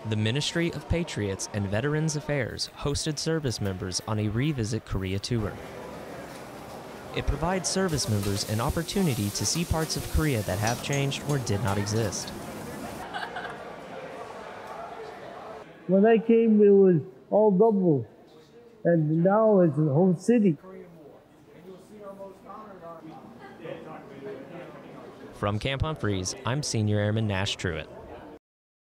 The Ministry of Patriots and Veterans Affairs hosted service members on a Revisit Korea tour. It provides service members an opportunity to see parts of Korea that have changed or did not exist. When I came, it was all double, and now it's a whole city. From Camp Humphreys, I'm Senior Airman Nash Truitt.